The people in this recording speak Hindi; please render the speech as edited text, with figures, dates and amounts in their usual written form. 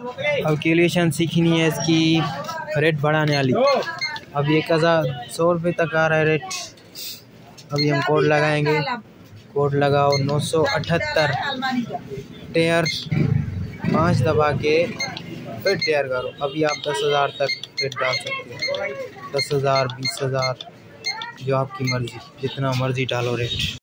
अब कैलकुलेशन सीखनी है इसकी रेट बढ़ाने वाली। अब 1100 रुपये तक आ रहा है रेट। अभी हम कोड लगाएंगे, कोड लगाओ 978 टेयर 5 दबा के फिर टेयर करो। अभी आप 10,000 तक रेट डाल सकते हो, 10,000 20,000 जो आपकी मर्ज़ी, जितना मर्ज़ी डालो रेट।